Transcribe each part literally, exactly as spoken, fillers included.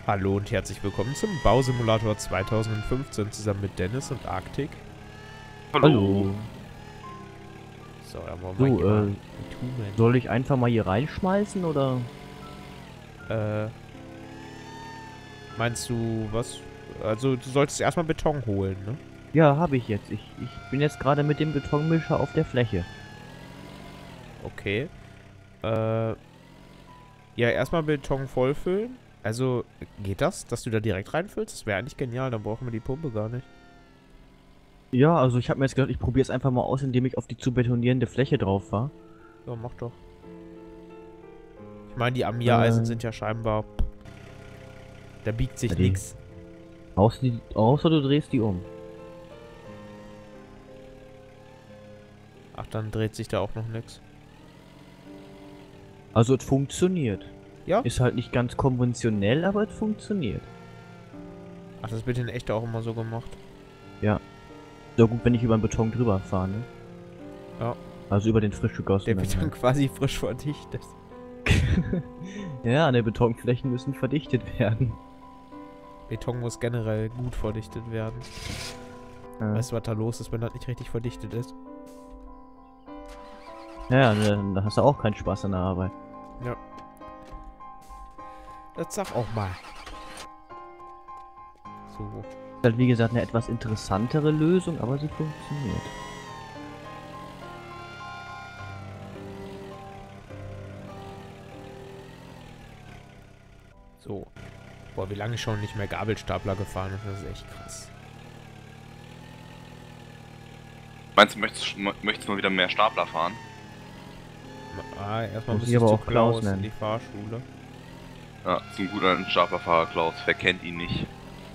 Hallo und herzlich willkommen zum Bausimulator zweitausendfünfzehn zusammen mit Dennis und Arctic. Hallo. So, dann wollen wir So, hier äh, mal soll ich einfach mal hier reinschmeißen oder? Äh, meinst du was? Also du solltest erstmal Beton holen, ne? Ja, habe ich jetzt. Ich, ich bin jetzt gerade mit dem Betonmischer auf der Fläche. Okay. Äh, ja, erstmal Beton vollfüllen. Also, geht das, dass du da direkt reinfüllst? Das wäre eigentlich genial, dann brauchen wir die Pumpe gar nicht. Ja, also ich habe mir jetzt gedacht, ich probiere es einfach mal aus, indem ich auf die zu betonierende Fläche drauf war. Ja, mach doch. Ich meine, die Amia-Eisen Äh, sind ja scheinbar... Da biegt sich ja, die- nichts. Außer, die, außer du drehst die um. Ach, dann dreht sich da auch noch nichts. Also es funktioniert. Ja? Ist halt nicht ganz konventionell, aber es funktioniert. Ach, das wird in echt auch immer so gemacht. Ja. So gut, wenn ich über den Beton drüber fahre, ne? Ja. Also über den frisch Der gegossenen. wird dann quasi frisch verdichtet. Ja, ne, Betonflächen müssen verdichtet werden. Beton muss generell gut verdichtet werden. Ja. Weißt du, was da los ist, wenn das nicht richtig verdichtet ist? Ja, ne, da hast du auch keinen Spaß an der Arbeit. Ja. Das sag auch mal. So. Ist halt wie gesagt eine etwas interessantere Lösung, aber sie funktioniert. So. Boah, wie lange ich schon nicht mehr Gabelstapler gefahren bin, das ist echt krass. Meinst du, möchtest, möchtest du mal wieder mehr Stapler fahren? Ah, erstmal Muss muss ich ich aber zu auch Klaus Klaus in nennen. die Fahrschule. Ja, zum guten alten Staplerfahrer Klaus. Wer kennt ihn nicht?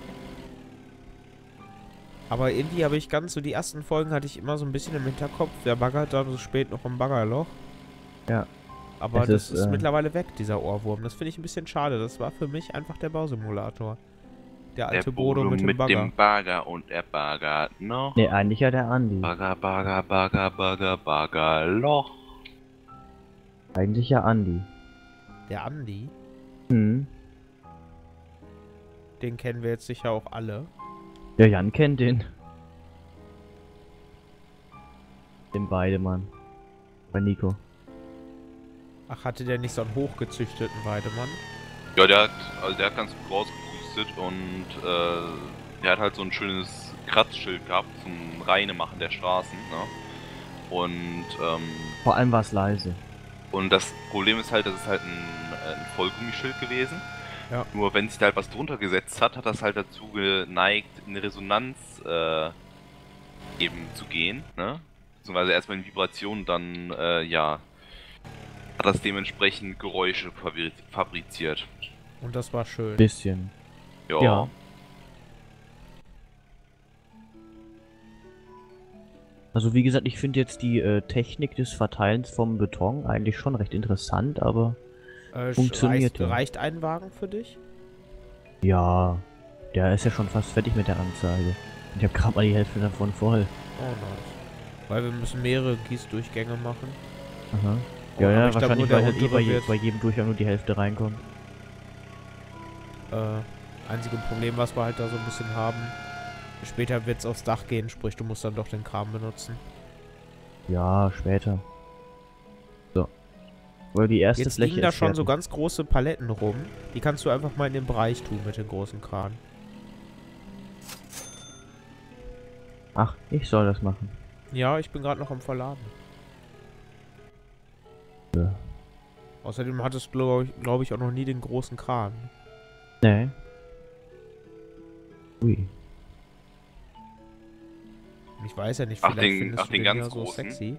Aber irgendwie habe ich ganz so, die ersten Folgen hatte ich immer so ein bisschen im Hinterkopf, wer baggert da so spät noch im Baggerloch. Ja. Aber Es das ist, ist äh, mittlerweile weg, dieser Ohrwurm. Das finde ich ein bisschen schade. Das war für mich einfach der Bausimulator. Der alte Der Bodo, mit dem Bagger. dem Bagger und er baggert noch. Ne, eigentlich ja der Andi. Bagger, Bagger, Bagger, Bagger, Bagger, Loch. Eigentlich ja Andi. Der Andi, Hm. den kennen wir jetzt sicher auch alle. Der Jan kennt den. Den Weidemann. Bei Nico. Ach, hatte der nicht so einen hochgezüchteten Weidemann? Ja, der hat, also der hat ganz gut rausgepustet und äh, der hat halt so ein schönes Kratzschild gehabt zum Reinemachen der Straßen, ne? Und ähm, Vor allem war es leise. Und das Problem ist halt, das ist halt ein, äh, ein Vollgummischild gewesen. Ja. Nur wenn sich da halt was drunter gesetzt hat, hat das halt dazu geneigt, in Resonanz äh, eben zu gehen, ne? Beziehungsweise erstmal in Vibration, dann, äh, ja, hat das dementsprechend Geräusche fabri- fabriziert. Und das war schön. Bisschen. Ja. Ja. Also wie gesagt, ich finde jetzt die äh, Technik des Verteilens vom Beton eigentlich schon recht interessant, aber Äh, funktioniert reicht, ja. reicht ein Wagen für dich? ja, der ist ja schon fast fertig mit der Anzeige. Ich habe gerade mal die Hälfte davon voll. Oh, nice. Weil wir müssen mehrere Gießdurchgänge machen. Aha. Oh, Ja, aber ja, ich glaub, wahrscheinlich, nur weil der halt eh bei, untere je, wird- bei jedem Durchgang nur die Hälfte reinkommt. Äh, einzige Problem, was wir halt da so ein bisschen haben, später wird es aufs Dach gehen, sprich, du musst dann doch den Kram benutzen. Ja, später. So. Weil die erste Jetzt Fläche liegen da ist schon so fertig. ganz große Paletten rum. Die kannst du einfach mal in den Bereich tun mit den großen Kran. Ach, ich soll das machen. Ja, ich bin gerade noch am Verladen. Ja. Außerdem hattest du, glaube ich, glaub ich, auch noch nie den großen Kran. Nee. Ui. Ich weiß ja nicht, Ach, vielleicht den- findest ach, du den den ganz ja so großen? sexy.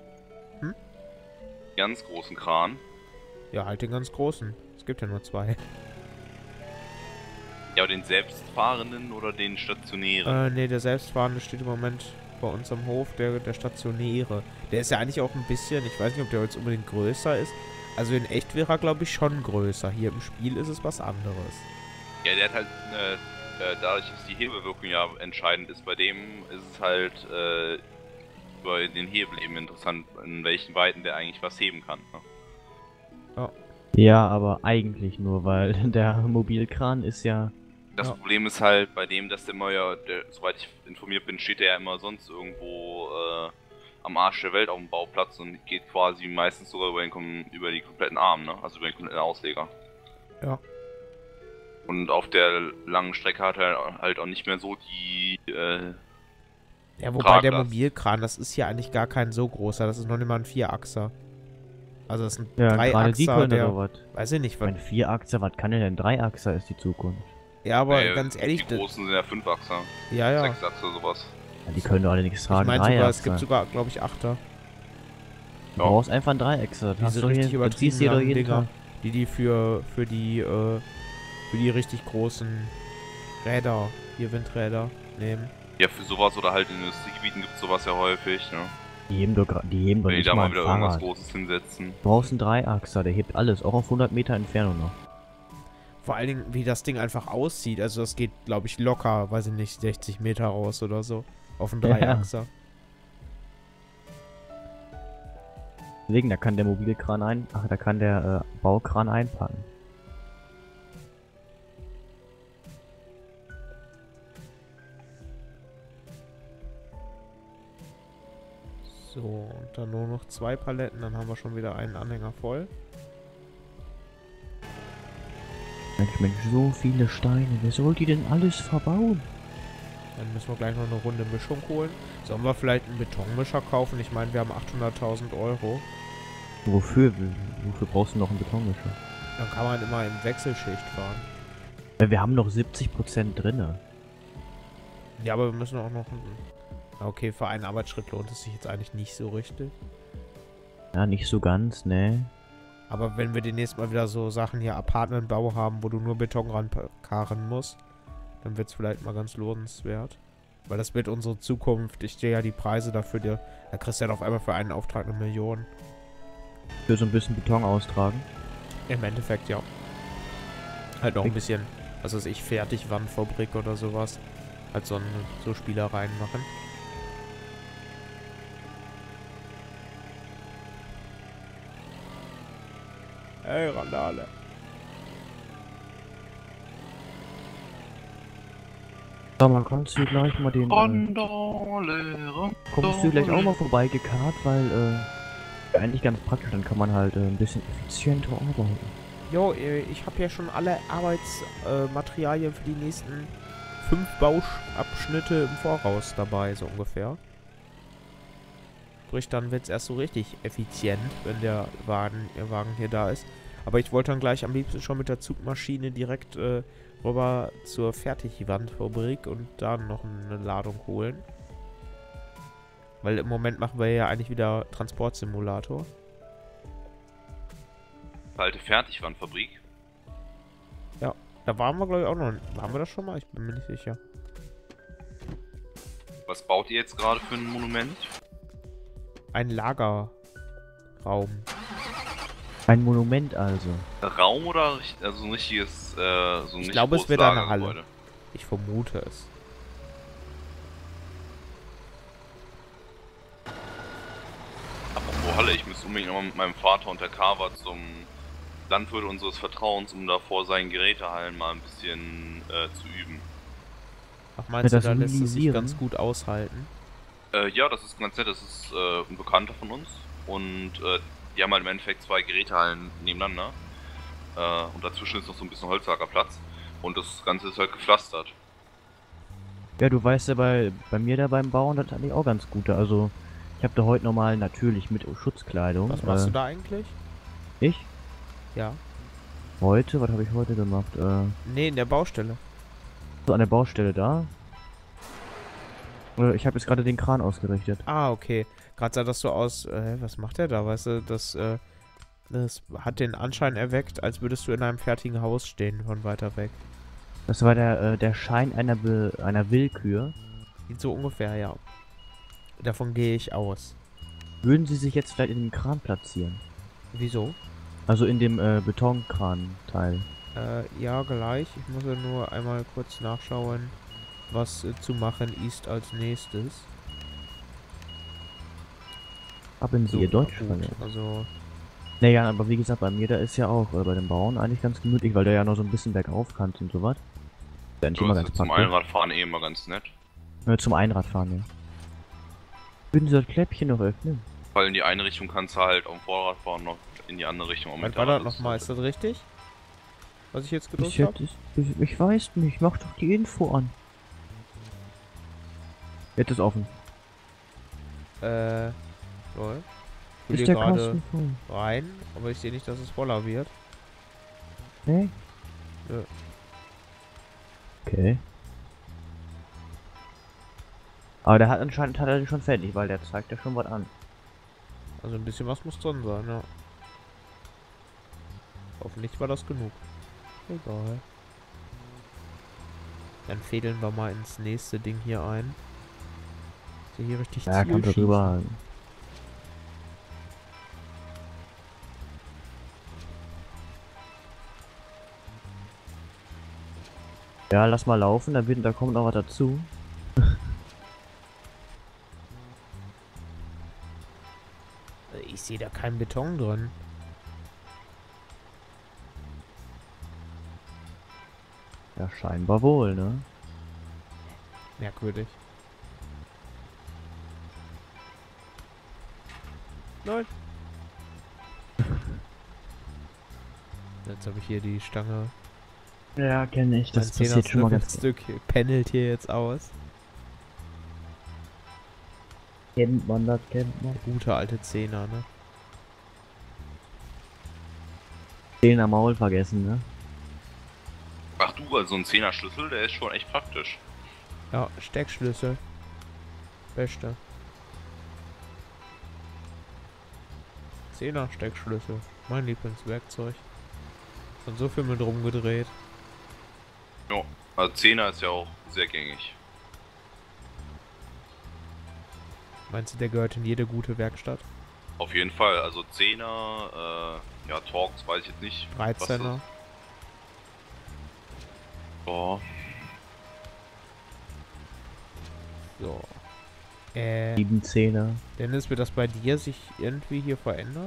Ganz großen Kran. Ja, halt den ganz großen. Es gibt ja nur zwei. Ja, aber den selbstfahrenden oder den stationären? Äh, nee, der selbstfahrende steht im Moment bei uns am Hof, der, der stationäre. Der ist ja eigentlich auch ein bisschen, ich weiß nicht, ob der jetzt unbedingt größer ist. Also in echt wäre er, glaube ich, schon größer. Hier im Spiel ist es was anderes. Ja, der hat halt, äh, äh, dadurch, dass die Hebelwirkung ja entscheidend ist, bei dem ist es halt, äh, bei den Hebel eben interessant, in welchen Weiten der eigentlich was heben kann, ne? Ja, aber eigentlich nur, weil der Mobilkran ist ja Das Ja. Problem ist halt bei dem, dass der Meuer, der, soweit ich informiert bin, steht der ja immer sonst irgendwo äh, am Arsch der Welt auf dem Bauplatz und geht quasi meistens sogar über, den, kom- über die kompletten Arme, ne? Also über den kompletten Ausleger. Ja. Und auf der langen Strecke hat er halt auch nicht mehr so die, äh, Ja, wobei der Traglast. Mobilkran, das ist hier eigentlich gar kein so großer, das ist noch nicht mal ein Vierachser. Also das ist ein Ja, gerade die Dreiachser, können der, oder was? weiß ich nicht, was. Mein Vierachser, was kann denn ein Dreiachser ist die Zukunft? Ja, aber äh, ganz ehrlich, die das, großen sind ja Fünfachser, ja, ja. Sechsachser, sowas. Ja, die können doch alle nichts Ich tragen, meine sogar, es Dreiachser. gibt sogar, glaube ich, Achter. Du brauchst einfach einen Dreiachser. Das Diese hast du richtig hier, das siehst du übertrieben hier doch langen jeden Dinger, Tag. die die für, für die, äh, für die richtig großen Räder, hier Windräder, nehmen. Ja, für sowas oder halt in Industriegebieten gibt es sowas ja häufig, ne? Die heben doch, gra- die heben doch Wenn die nicht da mal mal ein wieder irgendwas Fahrrad. Großes hinsetzen. Du brauchst einen Dreiachser, der hebt alles, auch auf hundert Meter Entfernung noch. Vor allen Dingen, wie das Ding einfach aussieht. Also das geht, glaube ich, locker, weiß ich nicht, sechzig Meter raus oder so. Auf einen Ja. Dreiachser. Deswegen, da kann der Mobilkran ein, ach, da kann der äh, Baukran einpacken. So, und dann nur noch zwei Paletten, dann haben wir schon wieder einen Anhänger voll. Mensch, Mensch, so viele Steine, wer soll die denn alles verbauen? Dann müssen wir gleich noch eine Runde Mischung holen. Sollen wir vielleicht einen Betonmischer kaufen? Ich meine, wir haben achthunderttausend Euro. Wofür? Wofür brauchst du noch einen Betonmischer? Dann kann man immer in Wechselschicht fahren. Ja, wir haben noch siebzig Prozent drinne. Ja, aber wir müssen auch noch... Na okay, für einen Arbeitsschritt lohnt es sich jetzt eigentlich nicht so richtig. Ja, nicht so ganz, ne? Aber wenn wir demnächst mal wieder so Sachen hier, Apartmentbau haben, wo du nur Beton rankarren musst, dann wird es vielleicht mal ganz lohnenswert. Weil das wird unsere Zukunft. Ich stehe ja die Preise dafür, dir, da kriegst du ja auf einmal für einen Auftrag eine Million. Für so ein bisschen Beton austragen. Im Endeffekt, ja. Halt noch ein Ich- bisschen, was weiß ich, Fertigwandfabrik oder sowas. Halt so, ein, so Spielereien machen. Ey, Randale. Sag mal, kannst du gleich mal den... Äh, Randale, kommst du gleich auch mal vorbeigekarrt, weil, äh... eigentlich ganz praktisch, dann kann man halt äh, ein bisschen effizienter arbeiten. Jo, äh, ich habe ja schon alle Arbeitsmaterialien äh, Materialien für die nächsten fünf Bauabschnitte im Voraus dabei, so ungefähr. Sprich, dann wird es erst so richtig effizient, wenn der Wagen, der Wagen hier da ist. Aber ich wollte dann gleich am liebsten schon mit der Zugmaschine direkt äh, rüber zur Fertigwandfabrik und dann noch eine Ladung holen. Weil im Moment machen wir ja eigentlich wieder Transportsimulator. Alte Fertigwandfabrik. Da waren wir, glaube ich, auch noch. Waren wir das schon mal? Ich bin mir nicht sicher. Was baut ihr jetzt gerade für ein Monument? Ein Lagerraum. Ein Monument also. Raum oder richt- also ein richtiges, äh, so ein Ich richtig glaube, es großes wird eine Lagergebäude? Halle. Ich vermute es. Apropos Halle, ich müsste unbedingt nochmal mit meinem Vater und der Carver zum Landwirt unseres Vertrauens, um da vor seinen Gerätehallen mal ein bisschen äh, zu üben. Ach, meinst Ja, du, das da lässt es sich Mobilisieren? ganz gut aushalten? Äh, ja, das ist ganz nett, das ist äh, ein Bekannter von uns und äh, die haben halt im Endeffekt zwei Gerätehallen nebeneinander äh, und dazwischen ist noch so ein bisschen Holzlagerplatz und das Ganze ist halt gepflastert. Ja, du weißt ja, bei, bei mir da beim Bauen, das hatte ich auch ganz gut. Also, ich habe da heute nochmal natürlich mit Schutzkleidung. Was machst äh, du da eigentlich? Ich? Ja. Heute? Was habe ich heute gemacht? Äh, Nee, in der Baustelle. so an der Baustelle da. Äh, Ich habe jetzt gerade den Kran ausgerichtet. Ah, okay. Gerade sah das so aus, äh, was macht der da? Weißt du, das, äh, das hat den Anschein erweckt, als würdest du in einem fertigen Haus stehen, von weiter weg. Das war der, äh, der Schein einer, Be einer Willkür. Sieht so ungefähr, ja. Davon gehe ich aus. Würden sie sich jetzt vielleicht in dem Kran platzieren? Wieso? Also in dem äh, Betonkran-Teil. Äh, ja, gleich. Ich muss ja nur einmal kurz nachschauen, was äh, zu machen ist als nächstes. Haben sie ihr So, Deutsch gut. verlernt? Also, Naja, aber wie gesagt, bei mir, da ist ja auch äh, bei dem Bauen eigentlich ganz gemütlich, weil der ja noch so ein bisschen bergauf kann und sowas. Ja, nicht So, immer ist ganz jetzt zum praktisch. Einradfahren eh immer ganz nett. Ja, zum Einradfahren, ja. Würden Sie das Kläppchen noch öffnen? Weil in die eine Richtung kannst du halt auf dem Vorrad fahren, noch in die andere Richtung auch Was mit war der das Rad. nochmal? Ist das richtig? Was ich jetzt gedrückt Ich, habe? hätte, ich, ich weiß nicht, mach doch die Info an. Jetzt ist offen. Äh, lol. Ich Ist will der gerade Kasten voll? rein, aber ich sehe nicht, dass es voller wird. Nee? Ja. Okay. Aber der hat anscheinend hat er den schon fertig, weil der zeigt ja schon was an. Also ein bisschen was muss drin sein, ja. Hoffentlich war das genug. Egal. Dann fädeln wir mal ins nächste Ding hier ein. So hier richtig Ja, kommt Zielschießen. rüber. Ja, lass mal laufen, da, wird, da kommt noch was dazu. Ich sehe da keinen Beton drin. Ja, scheinbar wohl, ne? Merkwürdig. Nein. Jetzt habe ich hier die Stange. Ja, kenne ich. Das Mein passiert schon mal ganz Stück pendelt hier jetzt aus. Kennt man das, kennt man. Gute alte Zehner, ne? Den am Maul vergessen, ne? Ach du, also ein zehner Schlüssel, der ist schon echt praktisch. Ja, Steckschlüssel. Beste. Zehner Steckschlüssel. Mein Lieblingswerkzeug. Und so viel mit rumgedreht. Ja, also zehner ist ja auch sehr gängig. Meinst du, der gehört in jede gute Werkstatt? Auf jeden Fall, also zehner, äh, ja, Torx weiß ich jetzt nicht. was das- dreizehner. Ja, So. Äh, sieben Zehner. Dennis, wird das bei dir sich irgendwie hier verändern?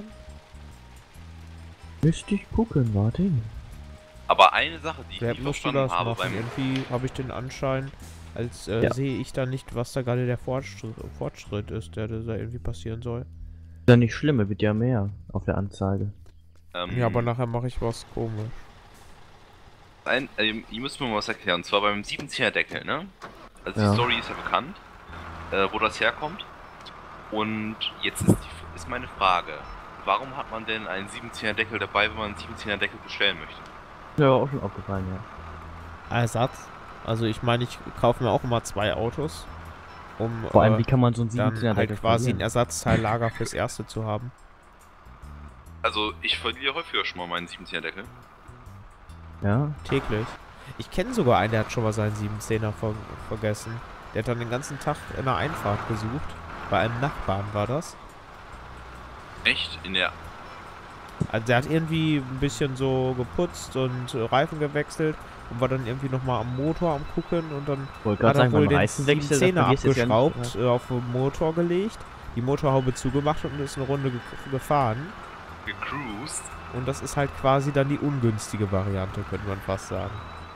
Müsste ich gucken, warte. aber eine Sache, die ich Wer nicht musst du verstanden das habe machen? beim... Irgendwie habe ich den Anschein, als äh, Ja. sehe ich da nicht, was da gerade der Fortschritt, Fortschritt ist, der da irgendwie passieren soll. Ist ja nicht schlimm, es wird ja mehr auf der Anzeige. Ähm, Ja, aber nachher mache ich was komisch. ein, äh, ihr müsst mir mal was erklären, und zwar beim siebzehner Deckel, ne? Also Ja. die Story ist ja bekannt, äh, wo das herkommt. Und jetzt ist, die, ist meine Frage, warum hat man denn einen siebzehner Deckel dabei, wenn man einen siebzehner Deckel bestellen möchte? Ja, auch schon aufgefallen, ja. Ersatz. Also ich meine, ich kaufe mir auch immer zwei Autos, um Vor allem, äh, wie kann man so einen dann siebzehner halt Deckel quasi ein verlieren? Ersatzteillager fürs erste zu haben. Also ich verliere häufiger schon mal meinen siebzehner Deckel. Ja, Täglich. Ich kenne sogar einen, der hat schon mal seinen siebzehner ver vergessen. Der hat dann den ganzen Tag in der Einfahrt gesucht. Bei einem Nachbarn war das. Echt? In der... Also der hat irgendwie ein bisschen so geputzt und äh, Reifen gewechselt und war dann irgendwie nochmal am Motor am gucken und dann wollte hat gerade er sagen, wohl beim den Reifenwechsel, da Zehner vergisst es ja abgeschraubt, nicht, äh, auf den Motor gelegt, die Motorhaube zugemacht und ist eine Runde ge gefahren. gecruised. Und das ist halt quasi dann die ungünstige Variante, könnte man fast sagen.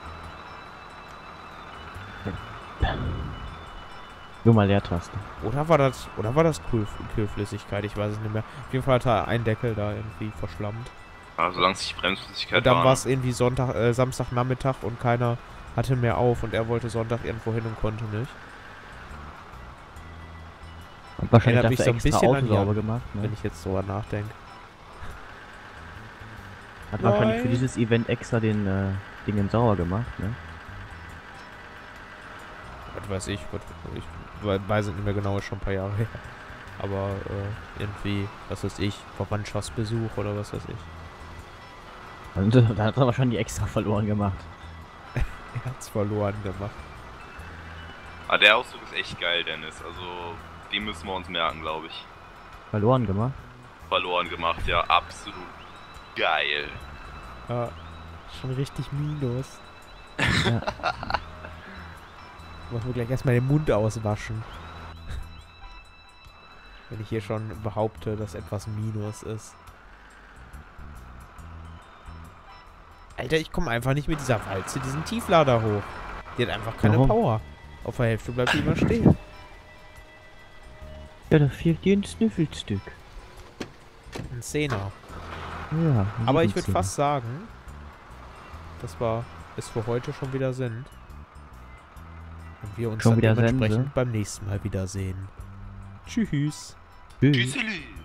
Nur mal Leertaste. Oder war das, oder war das Kühl Kühlflüssigkeit? Ich weiß es nicht mehr. Auf jeden Fall hat er einen Deckel da irgendwie verschlammt. Aber solange es nicht Bremsflüssigkeit Und dann war, war es irgendwie Sonntag, äh, Samstagnachmittag und keiner hatte mehr auf und er wollte Sonntag irgendwo hin und konnte nicht. Und wahrscheinlich Erinnert mich dafür so ein extra bisschen Auto an sauber Jan, gemacht, Wenn ne? ich jetzt drüber nachdenke. Hat wahrscheinlich für Nein. dieses Event extra den äh, Dingen sauber gemacht, ne? Was weiß ich, was, ich we- weiß es nicht mehr genau, ist schon ein paar Jahre her. Aber äh, irgendwie, was weiß ich, Verwandtschaftsbesuch oder was weiß ich. Und äh, da hat er wahrscheinlich extra verloren gemacht. Er hat's verloren gemacht. ah, der Ausdruck ist echt geil, Dennis. Also, den müssen wir uns merken, glaube ich. Verloren gemacht? Verloren gemacht, ja, absolut geil. Ja, schon richtig minus. Ja. Muss mir gleich erstmal den Mund auswaschen. Wenn ich hier schon behaupte, dass etwas minus ist. Alter, ich komme einfach nicht mit dieser Walze diesen Tieflader hoch. Die hat einfach keine Warum? Power. Auf der Hälfte bleibt die immer stehen. Ja, da fehlt dir ein Snüffelstück. Ein Zehner. Ja. Aber ich würde Liebenzimmer. fast sagen, dass wir es für heute schon wieder sind. Und wir uns Schon dann wieder dementsprechend Sense? beim nächsten Mal wiedersehen. Tschüss. Tschüss. Tschüsseli.